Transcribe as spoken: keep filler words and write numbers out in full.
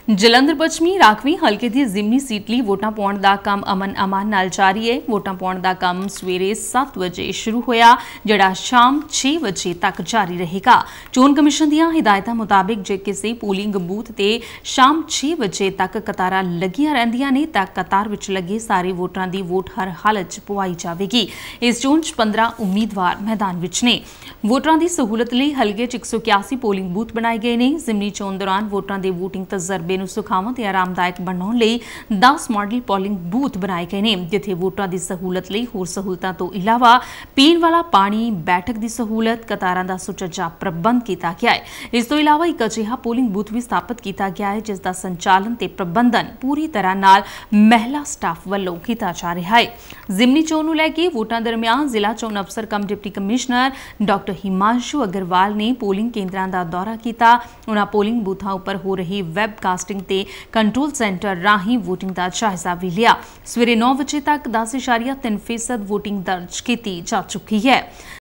ਜਲੰਧਰ ਪੱਛਮੀ ਰਾਖਵੀਂ ਹਲਕੇ ਦੀ ਜ਼ਿਮਨੀ ਸੀਟ ਲਈ ਵੋਟਾਂ ਪਾਉਣ ਦਾ ਕੰਮ ਅਮਨ ਅਮਾਨ ਨਾਲ ਜਾਰੀ ਹੈ। ਵੋਟਾਂ ਪਾਉਣ ਦਾ ਕੰਮ ਸਵੇਰੇ ਸੱਤ ਵਜੇ ਸ਼ੁਰੂ ਹੋਇਆ, ਜਿਹੜਾ ਸ਼ਾਮ ਛੇ ਵਜੇ ਤੱਕ ਜਾਰੀ ਰਹੇਗਾ। ਚੋਣ ਕਮਿਸ਼ਨ ਦੀਆਂ ਹਿਦਾਇਤਾਂ ਮੁਤਾਬਿਕ ਜੇ ਕਿਸੇ ਪੋਲਿੰਗ ਬੂਥ ਤੇ ਸ਼ਾਮ ਛੇ ਵਜੇ ਤੱਕ ਕਤਾਰਾਂ ਲੱਗੀਆਂ ਰਹਿੰਦੀਆਂ ਨੇ ਤਾਂ ਕਤਾਰ ਵਿੱਚ ਲੱਗੇ ਸਾਰੇ ਵੋਟਰਾਂ ਦੀ ਵੋਟ ਹਰ ਹਾਲਤ 'ਚ ਪਵਾਈ ਜਾਵੇਗੀ। ਇਸ ਚੋਣ 'ਚ ਪੰਦਰਾਂ ਉਮੀਦਵਾਰ ਮੈਦਾਨ ਵਿੱਚ ਨੇ। ਵੋਟਰਾਂ ਦੀ ਸਹੂਲਤ ਲਈ ਹਲਕੇ 'ਚ ਇੱਕ ਸੌ ਇਕਿਆਸੀ ਪੋਲਿੰਗ ਬੂਥ ਬਣਾਏ ਗਏ ਨੇ। ਜ਼ਿਮਨੀ ਚੋਣ ਦੌਰਾਨ ਵੋਟਰਾਂ ਦੇ ਵੋਟਿੰਗ ਤਜਰਬੇ ਨੂੰ ਸੁਖਾਵਾਂ ਤੇ ਆਰਾਮਦਾਇਕ ਬਣਾਉਣ ਲਈ ਦਸ ਮਾਡਲ ਪੋਲਿੰਗ ਬੂਥ ਬਣਾਏ ਗਏ ਨੇ, ਜਿੱਥੇ ਵੋਟਰਾਂ ਦੀ ਸਹੂਲਤ ਲਈ ਹੋਰ ਸਹੂਲਤਾਂ ਤੋਂ ਇਲਾਵਾ ਪੀਣ ਵਾਲਾ ਪਾਣੀ, ਬੈਠਕ ਦੀ ਸਹੂਲਤ, ਕਤਾਰਾਂ ਦਾ ਸੁਚੱਜਾ ਪ੍ਰਬੰਧ ਕੀਤਾ ਗਿਆ ਹੈ। ਇਸ ਤੋਂ ਇਲਾਵਾ ਇੱਕ ਅਜਿਹਾ ਪੋਲਿੰਗ ਬੂਥ ਵੀ ਸਥਾਪਿਤ ਕੀਤਾ ਗਿਆ ਹੈ ਜਿਸ ਦਾ ਸੰਚਾਲਨ ਤੇ ਪ੍ਰਬੰਧਨ ਪੂਰੀ ਤਰ੍ਹਾਂ ਨਾਲ ਮਹਿਲਾ ਸਟਾਫ ਵੱਲੋਂ ਕੀਤਾ ਜਾ ਰਿਹਾ ਹੈ। ਜ਼ਿਮਨੀ ਚੋਣ ਨੂੰ ਲੈ ਕੇ ਵੋਟਾਂ ਦਰਮਿਆਨ ਜ਼ਿਲ੍ਹਾ ਚੋਣ ਅਫਸਰ cum deputy commissioner doctor Himanshu Agarwal ਨੇ ਪੋਲਿੰਗ ਕੇਂਦਰਾਂ ਦਾ ਦੌਰਾ ਕੀਤਾ। ਉਨ੍ਹਾਂ ਪੋਲਿੰਗ ਬੂਥਾਂ ਉੱਪਰ ਹੋ ਰਹੀ ਵੈਬਕਾਸਟਿੰਗ ਤੇ ਕੰਟਰੋਲ ਸੈਂਟਰ ਰਾਹੀਂ ਵੋਟਿੰਗ ਦਾ ਜਾਇਜ਼ਾ ਵੀ ਲਿਆ। ਸਵੇਰੇ ਨੌ ਵਜੇ ਤੱਕ ਦਸ ਇਸ਼ਾਰੀਆ ਤਿੰਨ ਫੀਸਦ ਵੋਟਿੰਗ ਦਰਜ ਕੀਤੀ ਜਾ ਚੁੱਕੀ ਹੈ।